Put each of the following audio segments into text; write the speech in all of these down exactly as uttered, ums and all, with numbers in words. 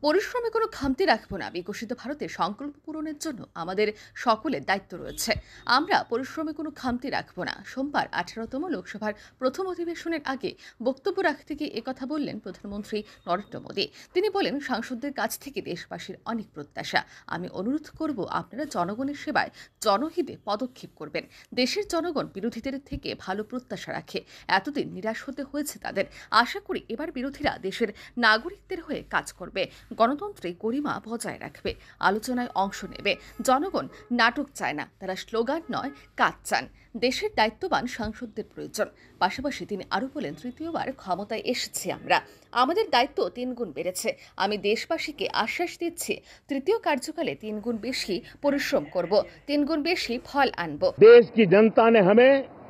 পরিশ্রমে কোনো খামতি রাখবো না। বিকশিত ভারতের সংকল্প পূরণের জন্য আমাদের সকলের দায়িত্ব রয়েছে। আমরা পরিশ্রমে কোনো খামতি রাখবো না। সোমবার আঠারোতম লোকসভার প্রথম অধিবেশনের আগে বক্তব্য রাখতে গিয়ে একথা বললেন প্রধানমন্ত্রী নরেন্দ্র মোদী। তিনি বলেন, সাংসদদের কাছ থেকে দেশবাসীর অনেক প্রত্যাশা। আমি অনুরোধ করব, আপনারা জনগণের সেবায় জনহিতে পদক্ষেপ করবেন। দেশের জনগণ বিরোধীদের থেকে ভালো প্রত্যাশা রাখে। এতদিন নিরাশ হতে হয়েছে তাদের। আশা করি এবার বিরোধীরা দেশের নাগরিকদের হয়ে কাজ করবে, গণতন্ত্রে গরিমা বজায় রাখবে, আলোচনায় অংশ নেবে। জনগণ নাটক চায় না, তারা স্লোগান নয়, কাজ চান। দেশের দায়িত্ববান সাংসদদের প্রয়োজন। পাশাপাশি তিনি আরও বলেন, তৃতীয়বার ক্ষমতায় এসেছি আমরা, আমাদের দায়িত্ব তিনগুণ বেড়েছে। আমি দেশবাসীকে আশ্বাস দিচ্ছি, তৃতীয় কার্যকালে তিনগুণ বেশি পরিশ্রম করব, তিনগুণ বেশি ফল আনব। देश की जनता ने हमें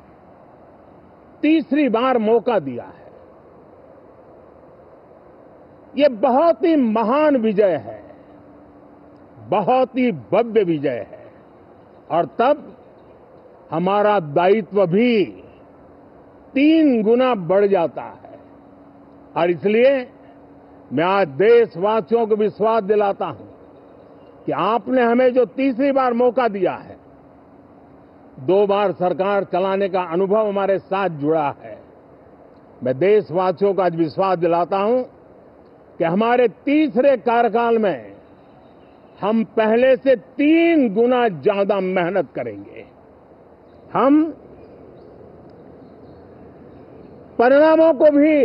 तीसरी बार मौका दिया है। ये बहुत ही महान विजय है, बहुत ही भव्य विजय है, और तब हमारा दायित्व भी तीन गुना बढ़ जाता है। और इसलिए मैं आज देशवासियों को विश्वास दिलाता हूं कि आपने हमें जो तीसरी बार मौका दिया है, दो बार सरकार चलाने का अनुभव हमारे साथ जुड़ा है। मैं देशवासियों को आज विश्वास दिलाता हूं कि हमारे तीसरे कार्यकाल में हम पहले से तीन गुना ज्यादा मेहनत करेंगे। हम परिणामों को भी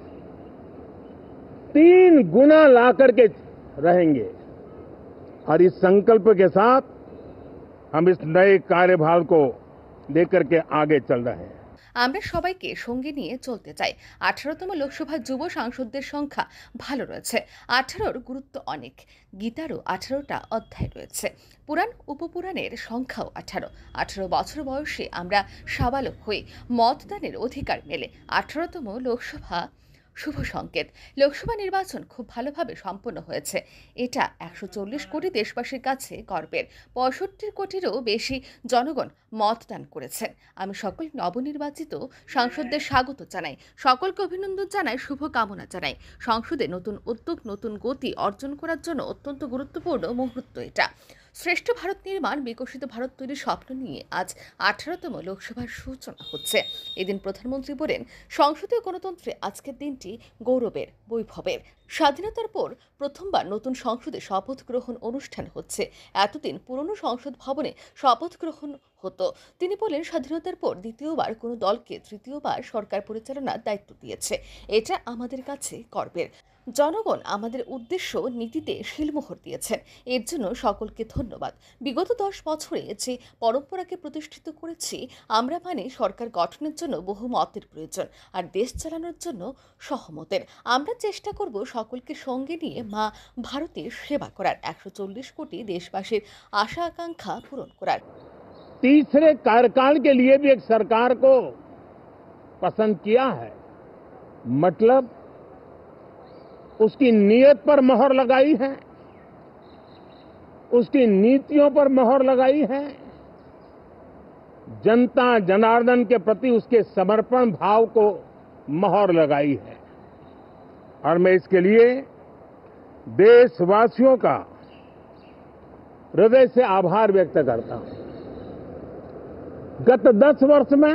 तीन गुना ला करके रहेंगे, और इस संकल्प के साथ हम इस नए कार्यभार को लेकर के आगे चल रहे हैं। আমরা সবাইকে সঙ্গে নিয়ে চলতে চাই। আঠারোতম লোকসভার যুব সাংসদদের সংখ্যা ভালো রয়েছে। আঠারোর গুরুত্ব অনেক। গীতারও আঠারোটা অধ্যায় রয়েছে। পুরাণ উপপুরাণের সংখ্যাও আঠারো। আঠারো বছর বয়সে আমরা সাবালক হই, মতদানের অধিকার মেলে। আঠারোতম লোকসভা শুভ সংকেত। লোকসভা নির্বাচন খুব ভালোভাবে সম্পন্ন হয়েছে। এটা একশো চল্লিশ কোটি দেশবাসীর কাছে গর্বের। পঁয়ষট্টি কোটিরও বেশি জনগণ মতদান করেছেন। আমি সকল নবনির্বাচিত সাংসদদের স্বাগত জানাই, সকলকে অভিনন্দন জানাই, শুভকামনা জানাই। সংসদে নতুন উদ্যোগ, নতুন গতি অর্জন করার জন্য অত্যন্ত গুরুত্বপূর্ণ মুহূর্ত এটা। শ্রেষ্ঠ ভারত নির্মাণ, বিকশিত ভারত তৈরির স্বপ্ন নিয়ে আজ আঠারোতম লোকসভার সূচনা হচ্ছে। এদিন প্রধানমন্ত্রী বলেন, সংসদীয় গণতন্ত্রে আজকের দিনটি গৌরবের, বৈভবের। স্বাধীনতার পর প্রথমবার নতুন সংসদে শপথ গ্রহণ অনুষ্ঠান হচ্ছে। এতদিন পুরনো সংসদ ভবনে শপথ গ্রহণ হতো। তিনি বলেন, স্বাধীনতার পর দ্বিতীয়বার কোনো দলকে তৃতীয়বার সরকার পরিচালনার দায়িত্ব দিয়েছে। এটা আমাদের কাছে গর্বের। জনগণ আমাদের উদ্দেশ্য নীতিতে শিলমোহর দিয়েছেন, এর জন্য সকলকে ধন্যবাদ। বিগত দশ বছরে যে পরম্পরাকে প্রতিষ্ঠিত করেছি আমরা, মানে সরকার গঠনের জন্য বহু মতের প্রয়োজন, আর দেশ চালানোর জন্য সহমতের। আমরা চেষ্টা করব সকলকে সঙ্গে নিয়ে মা ভারতের সেবা করার, একশো চল্লিশ কোটি দেশবাসীর আশা আকাঙ্ক্ষা পূরণ করার। तीसरे कार्यकाल के लिए भी एक सरकार को पसंद किया है, मतलब उसकी नीयत पर मोहर लगाई है, उसकी नीतियों पर मोहर लगाई है, जनता जनार्दन के प्रति उसके समर्पण भाव को मोहर लगाई है। और मैं इसके लिए देशवासियों का हृदय से आभार व्यक्त करता हूं। गत दस वर्ष में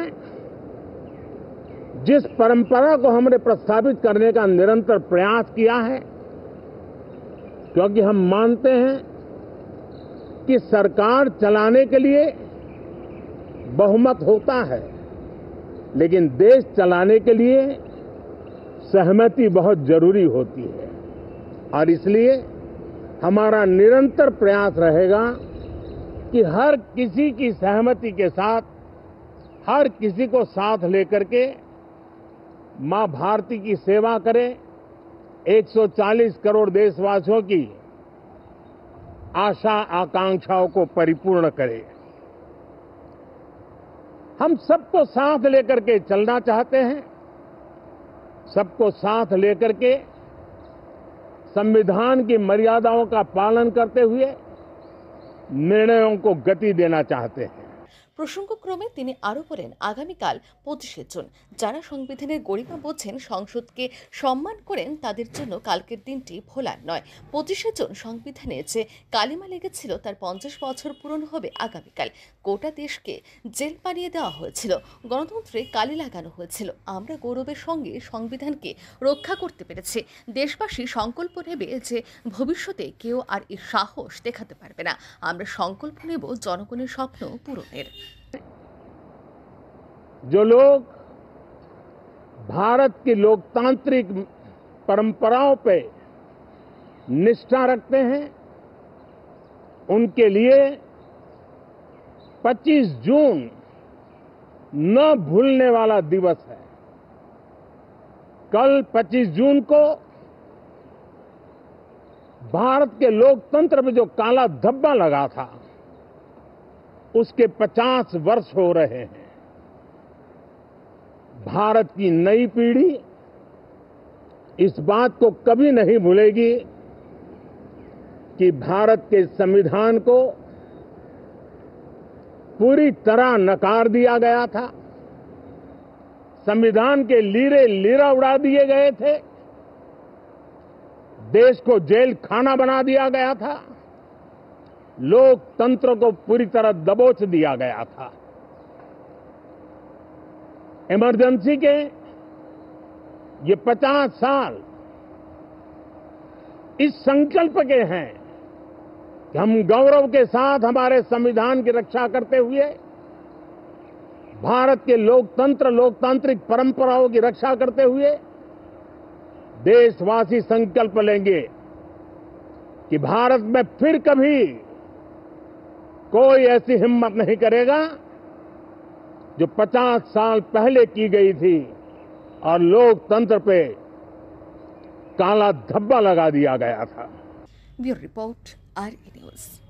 जिस परंपरा को हमने प्रस्तावित करने का निरंतर प्रयास किया है, क्योंकि हम मानते हैं कि सरकार चलाने के लिए बहुमत होता है, लेकिन देश चलाने के लिए सहमति बहुत जरूरी होती है। और इसलिए हमारा निरंतर प्रयास रहेगा कि हर किसी की सहमति के साथ, हर किसी को साथ लेकर के मां भारती की सेवा करें, एक सौ चालीस करोड़ देशवासियों की आशा आकांक्षाओं को परिपूर्ण करें। हम सबको साथ लेकर के चलना चाहते हैं, सबको साथ लेकर के संविधान की मर्यादाओं का पालन करते हुए निर्णयों को गति देना चाहते हैं। প্রসঙ্গক্রমে তিনি আরও বলেন, আগামীকাল পঁচিশে জুন যারা সংবিধানের গরিমা বোঝেন, সংসদকে সম্মান করেন, তাদের জন্য কালকের দিনটি ভোলার নয়। পঁচিশে জুন সংবিধানে যে কালিমা লেগেছিল তার পঞ্চাশ বছর পূরণ হবে আগামীকাল। গোটা দেশকে জেল বানিয়ে দেওয়া হয়েছিল, গণতন্ত্রে কালি লাগানো হয়েছিল। আমরা গৌরবের সঙ্গে সংবিধানকে রক্ষা করতে পেরেছি। দেশবাসী সংকল্প নেবে যে ভবিষ্যতে কেউ আর এর সাহস দেখাতে পারবে না। আমরা সংকল্প নেব জনগণের স্বপ্ন পূরণের। जो लोग भारत की लोकतांत्रिक परंपराओं पे निष्ठा रखते हैं, उनके लिए पच्चीस जून न भूलने वाला दिवस है। कल पच्चीस जून को भारत के लोकतंत्र में जो काला धब्बा लगा था, उसके पचास वर्ष हो रहे हैं। भारत की नई पीढ़ी इस बात को कभी नहीं भूलेगी कि भारत के संविधान को पूरी तरह नकार दिया गया था, संविधान के लीरे लीरा उड़ा दिए गए थे, देश को जेल खाना बना दिया गया था, लोकतंत्र को पूरी तरह दबोच दिया गया था। इमरजेंसी के ये पचास साल इस संकल्प के हैं कि हम गौरव के साथ हमारे संविधान की रक्षा करते हुए, भारत के लोकतंत्र लोकतांत्रिक परंपराओं की रक्षा करते हुए देशवासी संकल्प लेंगे कि भारत में फिर कभी कोई ऐसी हिम्मत नहीं करेगा जो पचास साल पहले की गई थी और लोकतंत्र पे काला धब्बा लगा दिया गया था। Bureau report, R E news.